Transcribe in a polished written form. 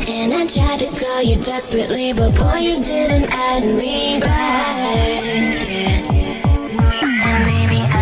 And I tried to call you desperately, but boy, you didn't add me back, yeah. And baby,